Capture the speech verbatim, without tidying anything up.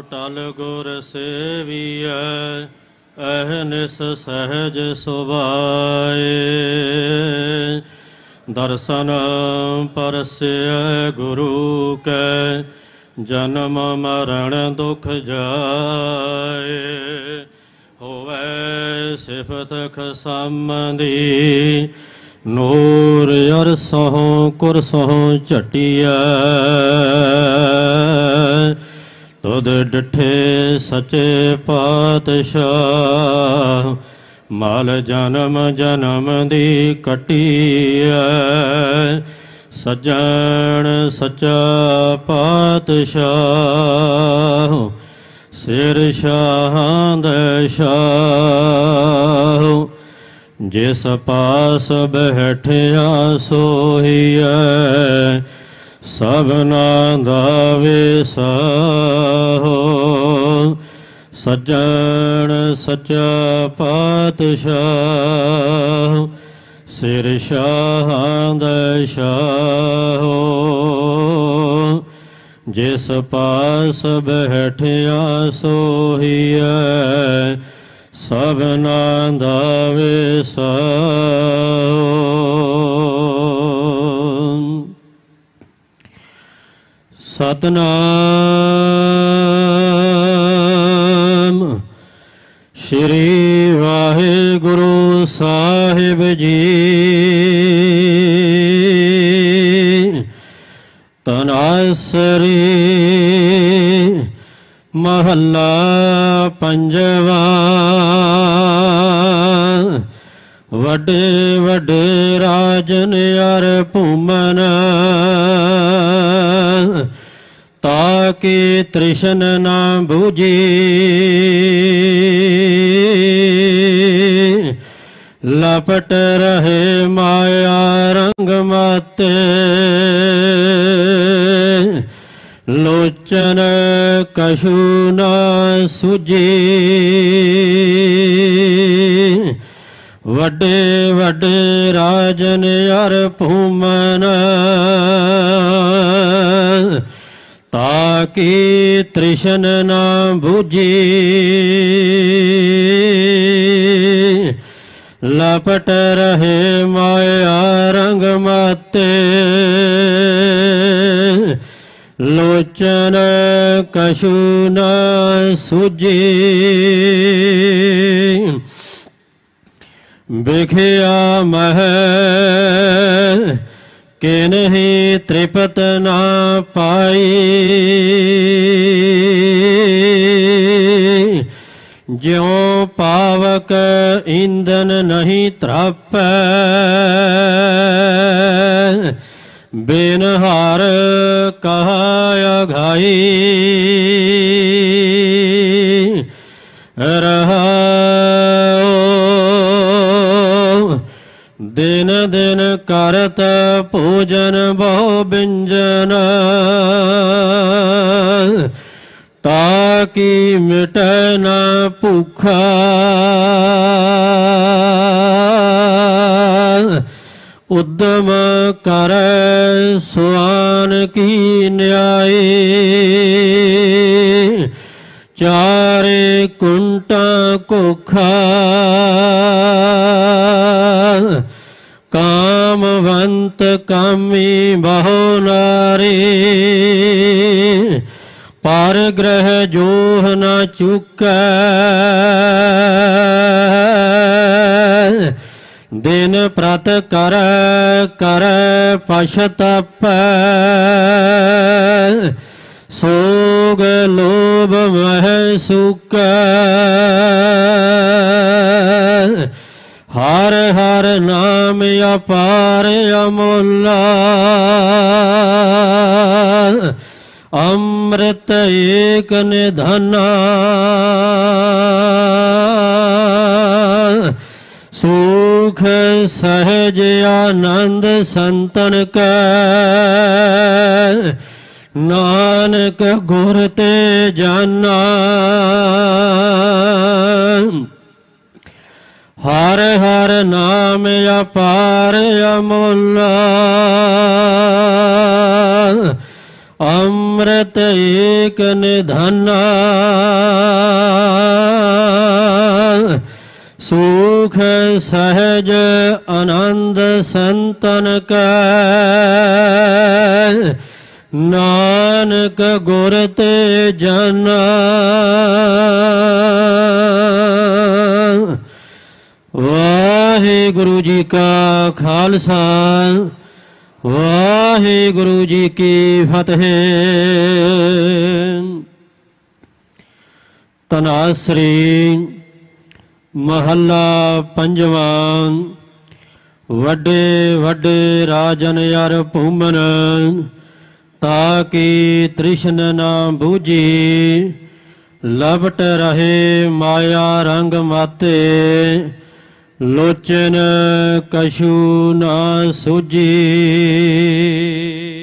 टल गुर सेविय अहनिस सहज सुभाए। दर्शन परस्य गुरु कै जन्म मरण दुख जाए। होवै सिफत खसामदी नूर अरसों कुरसों झटिया। तुद डिठे सचे पातशाह माल जन्म जन्म दी कटिया। सज्जन सच्चा पातशाह सिर शाहां दे शाह। जिस पास बैठिया सोहिया सबना दा विसाहो। सज्जन सच्चा पातशाह सिर शाहां दे शाहो। जिस पास बैठिया सोहिया सबना दा विसाहो। सतनाम श्री वाहिगुरु साहिब जी। तनासरी महला पंजवा। वड्डे वड्डे राजन अर भूमन ताकि तृष्ण न बुझी। लपट रहे माया रंग माते लोचन कछु न सुझी। वड्डे वड्डे राजन अर भूमन ताकि तृष्ण न बुझी। लपट रहे माया रंग माते लोचन कछु न सुझी। बिखिया मह के नहीं त्रिपत ना पाई। ज्यों पावक ईंधन नहीं त्रप बिन हार कहा घाई। रहा दिन दिन करत पूजन बहु बिंजन ताकि मिट न भूखा। उद्यम कर सुआन की न्यायी। चारे कुंटा कुखा कामवंत कामी बहु नारी। पर ग्रह जोह न चुक दिन प्रत कर कर पशतप। सोग लोभ मह सुक हर हर नाम अपार अमोला। अमृत एक निधना सुख सहज आनंद संतन का। नानक गुर ते जाना हर हर नाम अपार अमोला। ਅੰਮ੍ਰਿਤ ਏਕ ਨਿਧਾਨਾ ਸੁਖ ਸਹਿਜ ਆਨੰਦ ਸੰਤਨ ਕੈ ਨਾਨਕ ਗੁਰ ਤੇ ਜਾਨਾ ਵਾਹਿਗੁਰੂ ਜੀ ਕਾ ਖਾਲਸਾ ਵਾਹਿਗੁਰੂ ਜੀ ਕੀ ਫਤਿਹ। ਤਨਾਸਰੀ ਮਹੱਲਾ ਪੰਜਵਾਂ। ਵੱਡੇ ਵੱਡੇ ਰਾਜਨ ਅਰ ਭੂਮਨ ਤਾਕੀ ਤ੍ਰਿਸ਼ਨ ਨਾ ਬੂਝੀ ਲਪਟ ਰਹੇ ਮਾਇਆ ਰੰਗ ਮਾਤੇ ਲੋਚਨ ਕਛੂ ਨਾ ਸੂਝੀ।